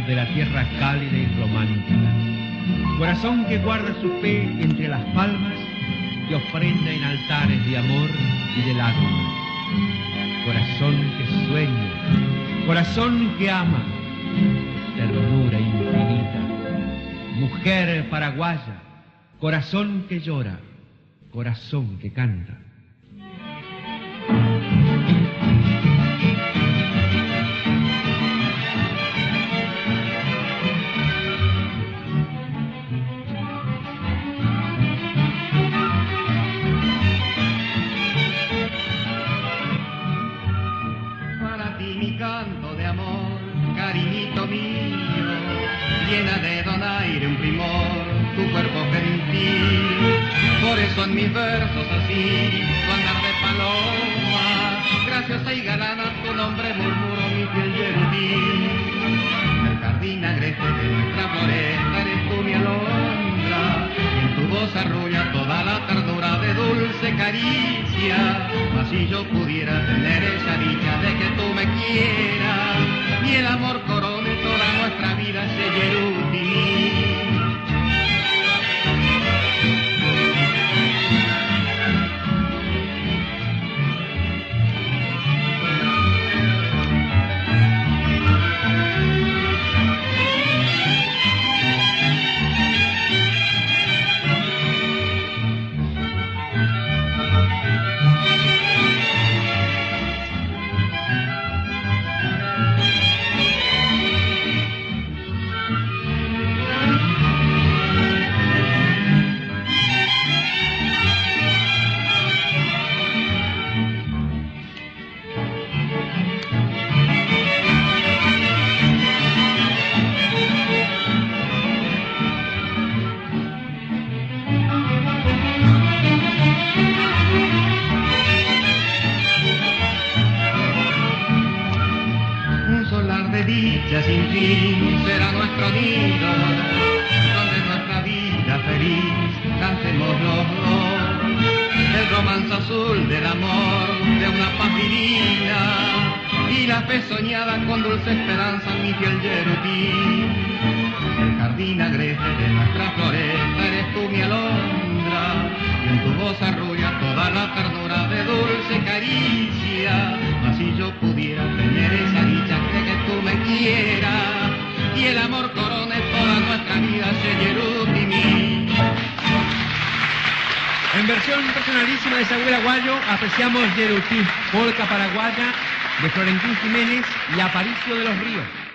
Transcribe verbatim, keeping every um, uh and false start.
de la tierra cálida y romántica. Corazón que guarda su fe entre las palmas, que ofrenda en altares de amor y de lágrimas. Corazón que sueña, corazón que ama, ternura infinita. Mujer paraguaya, corazón que llora, corazón que canta. Para ti mi canto de amor, cariñito mío, llena de donaire un primor, tu cuerpo gentil. Por eso en mis versos así, tu andar de paloma, graciosa y galana, tu nombre murmuro mi fiel yerubín. El jardín agreste de nuestra floresta eres tú mi alondra, y en tu voz arrulla toda la ternura de dulce caricia. Mas si yo pudiera tener esa dicha de que tú me quieras, y el amor corone toda nuestra vida, ese yerubín. De dicha sin fin será nuestro nido, donde nuestra vida feliz cantemos los dos el romance azul del amor de una paz divina, y la fe soñada con dulce esperanza, mi fiel yerubín. El jardín agreste de nuestra floresta eres tú mi alondra, y en tu voz arrulla toda la ternura de dulce caricia. Así yo pudiera tener esa dicha de que tú me quieras, y el amor corone toda nuestra vida, ese yerubín. En versión personalísima de Sagüel Aguayo apreciamos Yerutí, polca paraguaya de Florentín Jiménez y Aparicio de los Ríos.